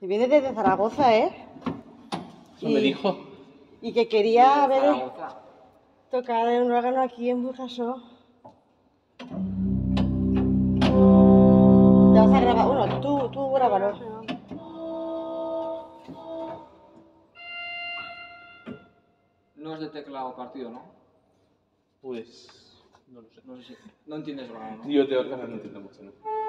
Y viene desde Zaragoza, ¿eh? Eso me dijo. Y que quería ver Zaragoza. tocar un órgano aquí en Burjasó. Te vas a grabar. Bueno, tú grábalo. No es de teclado partido, ¿no? Pues... no lo sé. No sé si... No entiendes nada, ¿no? Yo de órganos no entiendo mucho, ¿no?